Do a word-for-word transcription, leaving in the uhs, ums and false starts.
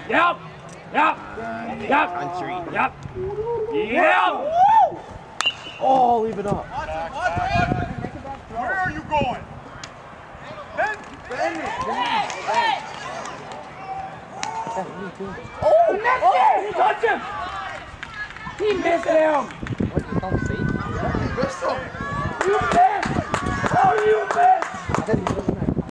Yep. Yep. Yep. On three. Yep. Yep. Oh, leave it up. Where are you going? Ben! Ben! Oh, next oh. He touched him. He missed him. What did Tom say? You missed him! You missed. Oh, you missed. I said he